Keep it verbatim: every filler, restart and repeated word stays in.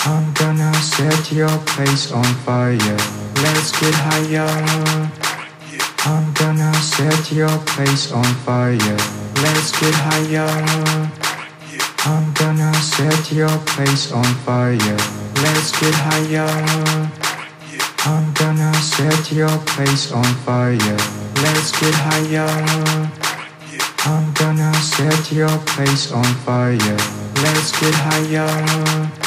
I'm gonna set your place on fire. Let's get higher. I'm gonna set your place on fire. Let's get higher. I'm gonna set your place on fire. Let's get higher. I'm gonna set your place on fire. Let's get higher. I'm gonna set your place on fire. Let's get higher.